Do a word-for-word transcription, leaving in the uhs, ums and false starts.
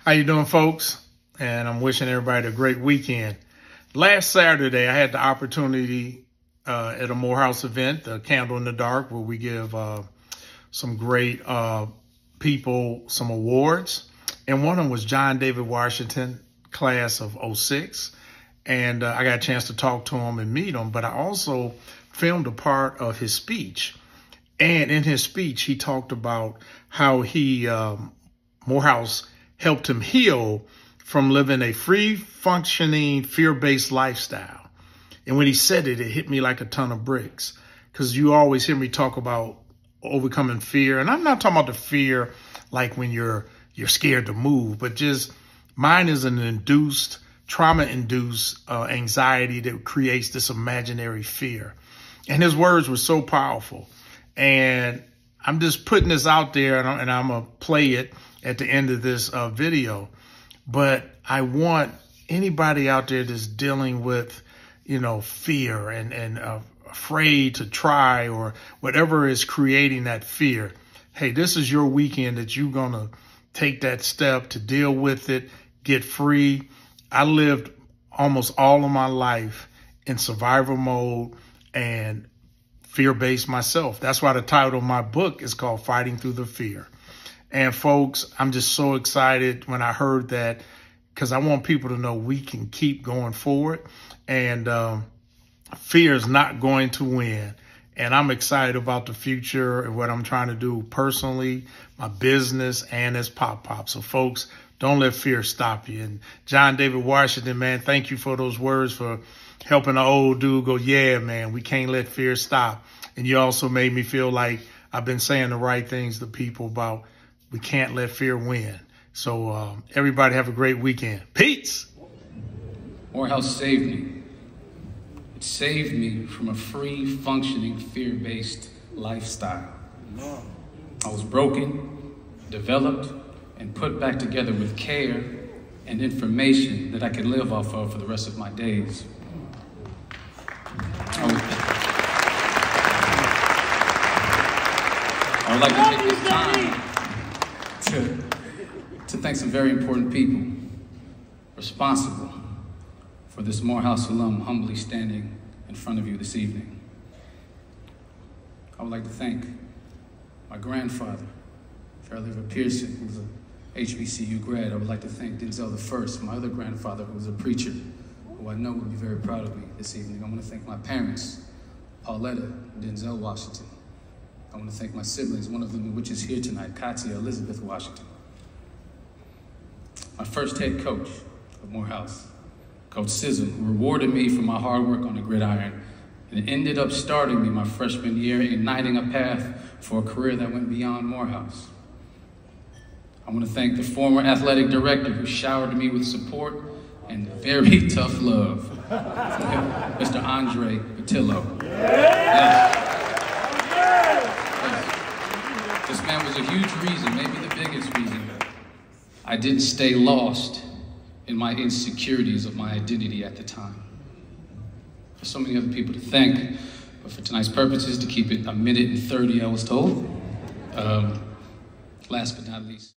How you doing, folks? And I'm wishing everybody a great weekend. Last Saturday, I had the opportunity uh, at a Morehouse event, the Candle in the Dark, where we give uh, some great uh, people some awards. And one of them was John David Washington, class of oh six. And uh, I got a chance to talk to him and meet him. But I also filmed a part of his speech. And in his speech, he talked about how he, um, Morehouse, helped him heal from living a free, functioning, fear-based lifestyle. And when he said it, it hit me like a ton of bricks, because you always hear me talk about overcoming fear. And I'm not talking about the fear like when you're you're scared to move, but just mine is an induced, trauma-induced uh, anxiety that creates this imaginary fear. And his words were so powerful. And I'm just putting this out there, and I'm, and I'm going to play it at the end of this uh, video. But I want anybody out there that's dealing with, you know, fear and, and uh, afraid to try or whatever is creating that fear. Hey, this is your weekend that you're going to take that step to deal with it, get free. I lived almost all of my life in survival mode and fear-based myself. That's why the title of my book is called Fighting Through the Fear. And folks, I'm just so excited when I heard that, because I want people to know we can keep going forward, and um, fear is not going to win. And I'm excited about the future and what I'm trying to do personally, my business, and as Pop Pop. So folks, don't let fear stop you. And John David Washington, man, thank you for those words, for helping an old dude go, yeah, man, we can't let fear stop. And you also made me feel like I've been saying the right things to people about we can't let fear win. So um, everybody have a great weekend. Peace. Morehouse saved me. It saved me from a free, functioning, fear-based lifestyle. I was broken, developed, and put back together with care and information that I could live off of for the rest of my days. I would, I would like to take this time to, to thank some very important people responsible for this Morehouse alum humbly standing in front of you this evening. I would like to thank my grandfather, Fairlever Pearson, who's a H B C U grad. I would like to thank Denzel the First, my other grandfather, who was a preacher, who I know would be very proud of me this evening. I want to thank my parents, Pauletta and Denzel Washington. I want to thank my siblings, one of them which is here tonight, Katia Elizabeth Washington. My first head coach of Morehouse, Coach Sism, who rewarded me for my hard work on the gridiron and ended up starting me my freshman year, igniting a path for a career that went beyond Morehouse. I want to thank the former athletic director who showered me with support and very tough love, Mister Andre Patillo. Yes. This man was a huge reason, maybe the biggest reason, I didn't stay lost in my insecurities of my identity at the time. For so many other people to thank, but for tonight's purposes, to keep it a minute and thirty, I was told. Um, last but not least.